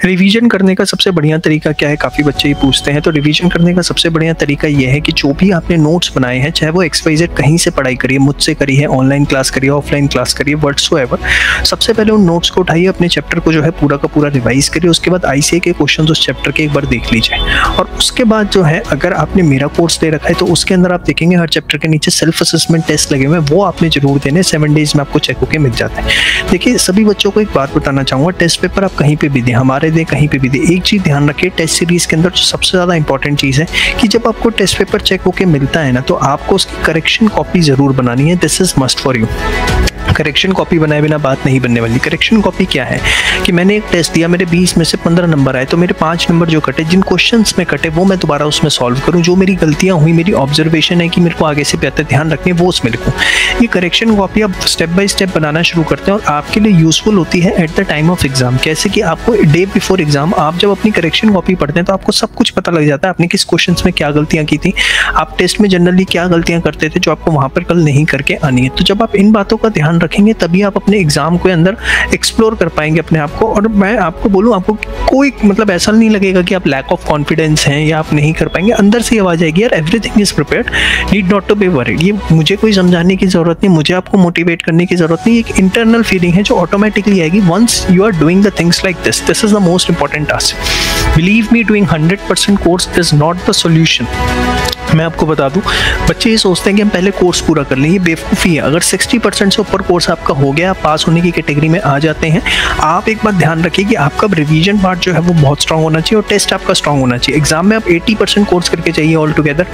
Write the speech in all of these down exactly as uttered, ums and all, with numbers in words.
Revision करने का सबसे बढ़िया तरीका क्या है, काफ़ी बच्चे ही पूछते हैं। तो रिवीजन करने का सबसे बढ़िया तरीका ये है कि जो भी आपने नोट्स बनाए हैं, चाहे वो एक्स वाई जेड कहीं से पढ़ाई करिए, मुझसे करी है, ऑनलाइन क्लास करिए, ऑफलाइन क्लास करिए, व्हाटसोएवर, सबसे पहले उन नोट्स को उठाइए, अपने चैप्टर को जो है पूरा का पूरा रिवाइज करिए। उसके बाद आईसीए के क्वेश्चन उस चैप्टर के एक बार देख लीजिए। और उसके बाद जो है, अगर आपने मेरा कोर्स दे रखा है तो उसके अंदर आप देखेंगे हर चैप्टर के नीचे सेल्फ असेसमेंट टेस्ट लगे हुए हैं, वो आपने जरूर देने, सेवन डेज में आपको चेक होके मिल जाता है। देखिए, सभी बच्चों को एक बात बताना चाहूँगा, टेस्ट पेपर आप कहीं पे भी दें, हमारे दें, कहीं पे भी दें, एक चीज़ ध्यान रखिए, टेस्ट सीरीज के अंदर जो सबसे ज़्यादा इंपॉर्टेंट चीज़ है कि जब आपको टेस्ट पेपर चेक होके मिलता है ना, तो आपको उसकी करेक्शन कॉपी ज़रूर बनानी है। This is must for you. Correction copy बनाए बिना बात नहीं बनने वाली। करेक्शन कॉपी क्या है कि मैंने एक टेस्ट दिया, मेरे बीस में से पंद्रह नंबर आए, तो मेरे पाँच नंबर जो कटे, जिन क्वेश्चंस में कटे, वो मैं दोबारा उसमें सॉल्व करूं। जो मेरी गलतियां हुई, मेरी ऑब्जर्वेशन है कि मेरे को आगे से बेहतर ध्यान रखनी है, वो उसमें लिखूं। ये करेक्शन कॉपी आप स्टेप बाय स्टेप बनाना शुरू करते हैं और आपके लिए यूजफुल होती है at the time of exam. कैसे कि आपको डे बिफोर एग्जाम आप जब अपनी करेक्शन कॉपी पढ़ते हैं तो आपको सब कुछ पता लग जाता है, आपने किस क्वेश्चन में क्या गलतियां की थी, आप टेस्ट में जनरली क्या गलतियां करते थे जो आपको वहां पर कल नहीं करके आनी है। तो जब आप इन बातों का ध्यान रखेंगे तभी आप अपने एग्जाम के अंदर एक्सप्लोर कर पाएंगे अपने आप को। और मैं आपको बोलूं, आपको कोई मतलब ऐसा नहीं लगेगा कि आप लैक ऑफ कॉन्फिडेंस हैं या आप नहीं कर पाएंगे, अंदर से आवाज आएगी, यार everything is prepared, need not to be worried. ये मुझे कोई समझाने की जरूरत नहीं, मुझे आपको मोटिवेट करने की जरूरत नहीं, एक इंटरनल फीलिंग है जो ऑटोमेटिकली आएगी once you are doing the things like this. This is the most important task. Believe me, doing hundred percent course is not the solution. मैं आपको बता दूं, बच्चे ये सोचते हैं कि हम पहले कोर्स पूरा कर लें, ये बेवकूफ़ी है। अगर साठ परसेंट से ऊपर कोर्स आपका हो गया, आप पास होने की कैटेगरी में आ जाते हैं। आप एक बात ध्यान रखिए कि आपका रिवीजन पार्ट जो है वो बहुत स्ट्रांग होना चाहिए और टेस्ट आपका स्ट्रांग होना चाहिए। एग्जाम में आप अस्सी परसेंट कोर्स करके चाहिए ऑल टुगेदर,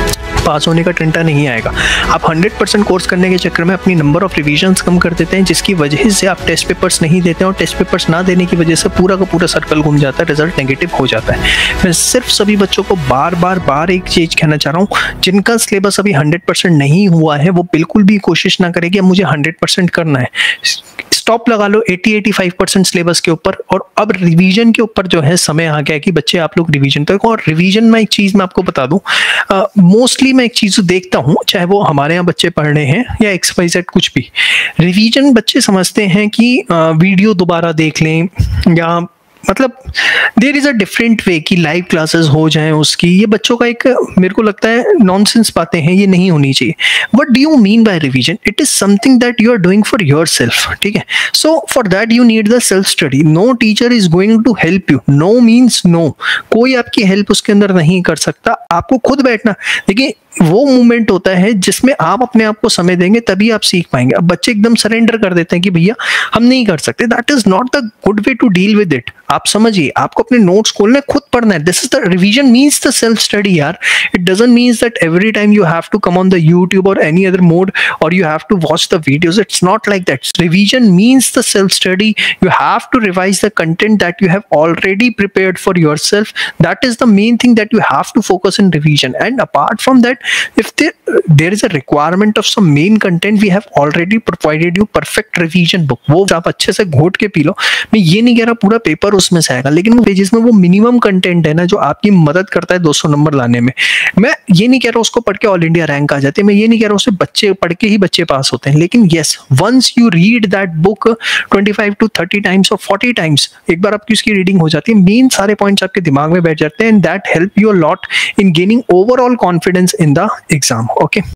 पास होने का टंटा नहीं आएगा। आप हंड्रेड परसेंट कोर्स करने के चक्कर में अपनी नंबर ऑफ रिवीजन्स कम कर देते हैं, जिसकी वजह से आप टेस्ट पेपर्स नहीं देते हैं और टेस्ट पेपर्स ना देने की वजह से पूरा का पूरा सर्कल घूम जाता है, रिजल्ट नेगेटिव हो जाता है। मैं सिर्फ सभी बच्चों को बार बार बार एक चीज़ कहना चाह रहा हूँ, जिनका सिलेबस अभी हंड्रेड परसेंट नहीं हुआ है वो बिल्कुल भी कोशिश ना करें कि अब मुझे हंड्रेड परसेंट करना है। स्टॉप लगा लो अस्सी पचासी परसेंट सिलेबस के ऊपर, और अब रिवीजन के ऊपर जो है समय आ गया है कि बच्चे आप लोग रिवीजन तो। और रिवीजन में एक चीज़ मैं आपको बता दूं, मोस्टली मैं एक चीज़ देखता हूं, चाहे वो हमारे यहाँ बच्चे पढ़ रहे हैं या एक्स वाई जेड कुछ भी, रिवीजन बच्चे समझते हैं कि वीडियो दोबारा देख लें, या मतलब there is a different way कि लाइव क्लासेस हो जाएं उसकी। ये बच्चों का एक, मेरे को लगता है, नॉनसेंस बातें हैं, ये नहीं होनी चाहिए। What do you mean by revision? It is something that you are doing for yourself, ठीक है। So for that you need the self study. No teacher is going to help you, no means no, कोई आपकी help उसके अंदर नहीं कर सकता। आपको खुद बैठना, देखिए वो मोमेंट होता है जिसमें आप अपने आप को समय देंगे, तभी आप सीख पाएंगे। अब बच्चे एकदम सरेंडर कर देते हैं कि भैया हम नहीं कर सकते, that is not the good way to deal with it. आप समझिए, आपको अपने नोट्स खोलने, खुद पढ़ना है। This is the revision means the self study यार। It doesn't means that every time you have to come on the YouTube और एनी अदर मोड और you have to watch the videos. It's not like that. Revision means the self-study. You have to revise the content that you have already prepared for yourself. That is the main thing that you have to focus in revision. And apart from that, if there, there is a requirement of some main content, we have already provided you perfect revision book. वो आप अच्छे से घोट के P low. मैं ये नहीं कह रहा पूरा पेपर उसमें से आएगा, लेकिन वो पेजेस में वो मिनिमम कंटेंट है ना जो आपकी मदद करता है दो सौ नंबर लाने में। मैं ये नहीं कह रहा उसको पढ़ के ऑल इंडिया रैंक आ जाते हैं, मैं ये नहीं कह रहा उसे बच्चे पढ़ के ही बच्चे पास होते हैं, लेकिन yes, once you read that book पच्चीस टू तीस टाइम्स और चालीस टाइम्स, एक बार आपकी उसकी रीडिंग हो जाती है, मेन सारे पॉइंट्स आपके दिमाग में बैठ जाते हैं, and that help you a lot in gaining overall confidence in the exam. Okay.